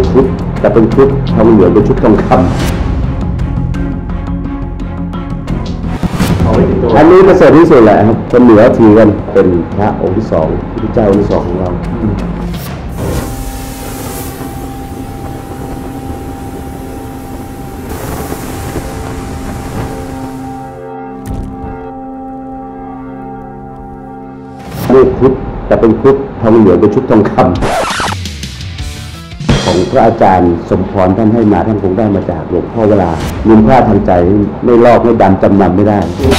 ชุดแต่เป็นชุดทองเหลืองเป็นชุดทองคำอันนี้ประเสริฐที่สุดแหละครับคนเหนือถือกันเป็นพระองค์ที่สองพระเจ้าองค์ที่สองของเรานี่ชุดแต่เป็นชุดทองเหลืองเป็นชุดทองคำของพระอาจารย์สมพรท่านให้มาท่านคงได้มาจากหลวงพ่อเวลายืมผ้าทางใจไม่ลอกไม่ดำจำนำไม่ได้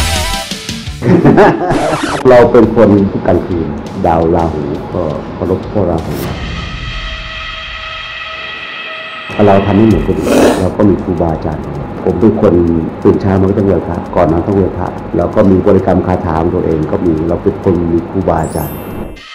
เราเป็นคนกลางคืนดาวราหูก็เคารพพ่อราหูเราทำให้เหมือนคนอื่นเราก็มีครูบาอาจารย์ผมเป็นคนตื่นเช้ามันก็ต้องไหว้พระก่อนนอนต้องไหว้พระแล้วก็มีบริกรรมคาถาของตัวเองก็มีเราเป็นคนมีครูบาอาจารย์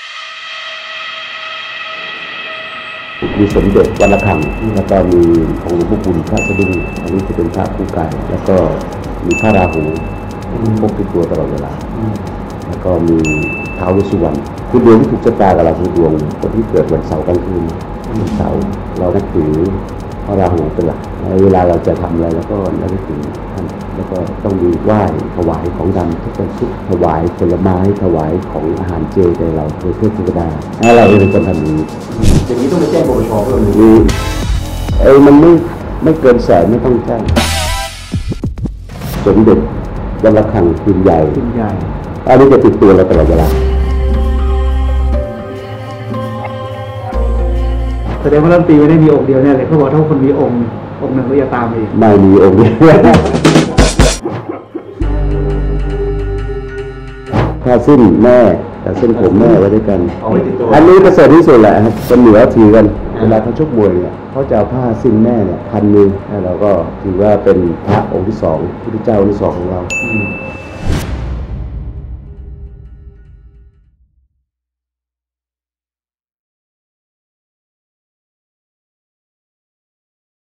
มีสมเด็จวัดระฆังแล้วก็มีของหลวงพ่อคุณพระสะดุ้งอันนี้จะเป็นพระคู่กายแล้วก็มีพระราหูพกติดตัวตลอดเวลาแล้วก็มีท้าวเวสสุวรรณคือดวงที่ถูกชะตากับเราคือดวงคนที่เกิดวันเสาร์กลางคืนวันเสาร์เรานับถือพระราหูเป็นหลักเวลาเราจะทำอะไรแล้วก็นับถือท่านแล้วก็ต้องมีไหว้ถวายของดำทุกวันศุกร์ถวายผลไม้ถวายของอาหารเจแด่เราโดยเทพธิดาให้เราเป็นคนทำนี้อย่างนี้ต้องไปแจ้งปปชเพิ่มมันไม่เกินแสนไม่ต้องแจ้งสมเด็จวัดระฆังพิมพ์ใหญ่อันนี้จะติดตัวเราตลอดเวลาแสดงว่ารัฐมนตรีไม่ได้มีองค์เดียวแน่เลยเขาบอกถ้าคนมีองค์หนึ่งก็จะตามอีกไม่มีองค์เดียวถ้าสิ้นแม่แต่เส้นผมแม่ไว้ด้วยกันอันนี้ประเสริฐที่สุดแหละครับคนเหนือถือกันเวลาเขาชกมวยเนี่ยเขาจะเอาผ้าสิ้นแม่เนี่ยพันมือแล้วเราก็ถือว่าเป็นพระองค์ที่สองพระพุทธเจ้าองค์ที่สองของเรา